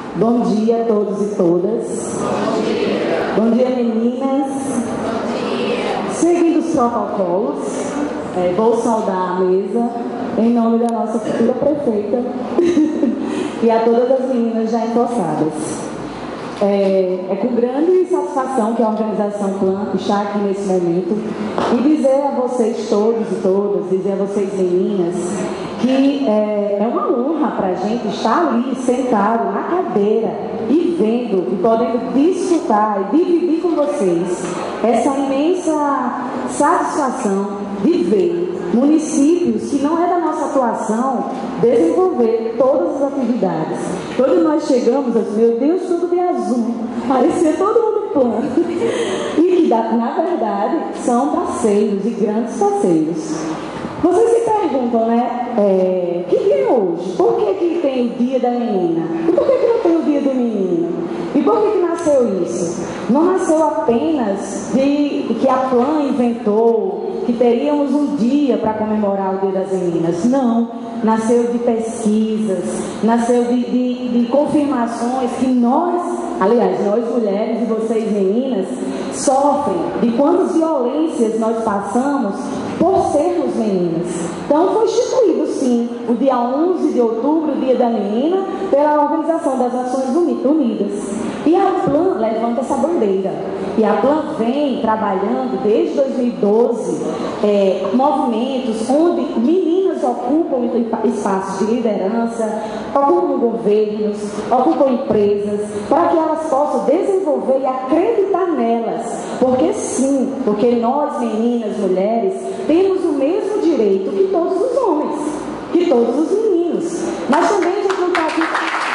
Bom dia a todos e todas. Bom dia, meninas. Seguindo os protocolos, vou saudar a mesa em nome da nossa futura prefeita e a todas as meninas já empossadas. É com grande satisfação que a organização Plan está aqui nesse momento e dizer a vocês todos e todas, dizer a vocês meninas, que é uma honra para a gente estar ali sentado na cadeira e vendo e podendo desfrutar e dividir com vocês essa imensa satisfação de ver municípios que não é da nossa atuação desenvolver todas as atividades. Quando nós chegamos, meu Deus, tudo de azul, parecia todo mundo plano. E que, na verdade, são parceiros e grandes parceiros. Vocês se perguntam, né? Que dia é hoje? Por que tem o dia da menina? E por que não tem o dia do menino? E por que nasceu isso? Não nasceu apenas de que a Plan inventou que teríamos um dia para comemorar o Dia das Meninas. Não, nasceu de pesquisas, nasceu de confirmações que nós, aliás, nós mulheres e vocês meninas, sofrem de quantas violências nós passamos por sermos meninas. Então foi instituído, sim, o dia 11 de outubro, o Dia da Menina, pela Organização das Nações Unidas. E a Plan levanta essa bandeira. E a Plan vem trabalhando desde 2012 movimentos onde meninas ocupam espaços de liderança, ocupam governos, ocupam empresas, para que elas possam desenvolver e acreditar nelas. Porque sim, porque nós, meninas, mulheres, temos o mesmo direito que todos os homens, que todos os meninos. Mas também a gente não está aqui...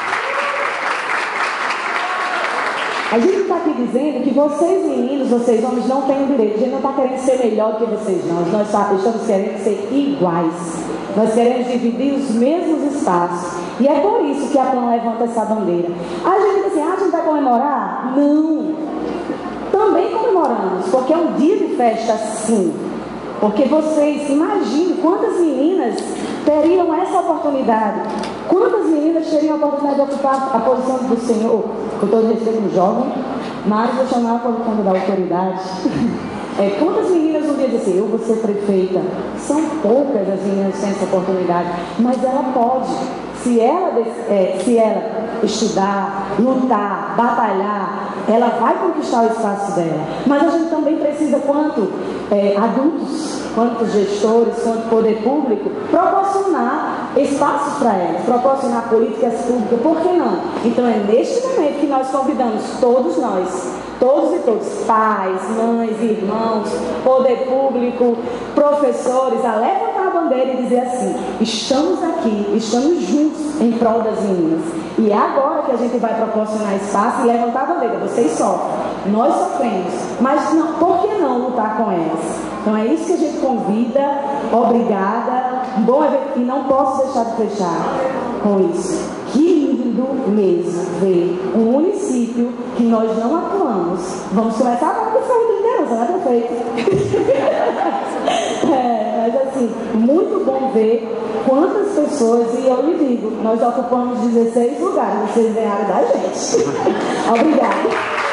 A gente está aqui dizendo que vocês meninos, vocês homens não têm o direito. A gente não está querendo ser melhor que vocês não. Nós estamos querendo ser iguais. Nós queremos dividir os mesmos espaços. E é por isso que a Plan levanta essa bandeira. A gente diz assim, a gente vai comemorar? Não. Também comemoramos, porque é um dia de festa, sim. Porque vocês imaginem quantas meninas teriam essa oportunidade. Quantas meninas teriam a oportunidade de ocupar a posição do Senhor? Com todo respeito no jovem, mas vou chamar por conta da autoridade. Quantas meninas um dia dizem assim, eu vou ser prefeita? São poucas as meninas que têm essa oportunidade, mas ela pode. Se ela estudar, lutar, batalhar, ela vai conquistar o espaço dela. Mas a gente também precisa, quanto adultos, quanto gestores, quanto poder público, proporcionar espaços para elas, proporcionar políticas públicas, por que não? Então é neste momento que nós convidamos todos nós, todos e todos, pais, mães, irmãos, poder público, professores, a levantar a bandeira e dizer assim, estamos aqui, estamos juntos em prol das meninas. E é agora que a gente vai proporcionar espaço e levantar a bandeira. Vocês sofrem, nós sofremos, mas não, por que não lutar com elas? Então é isso que a gente convida, obrigada, bom evento, e não posso deixar de fechar com isso. Que lindo mesmo ver um município que nós não atuamos. Vamos começar agora com a liderança, né, prefeito? Mas assim, muito bom ver quantas pessoas, e eu lhe digo, nós ocupamos 16 lugares, vocês ganharam da gente. Obrigada.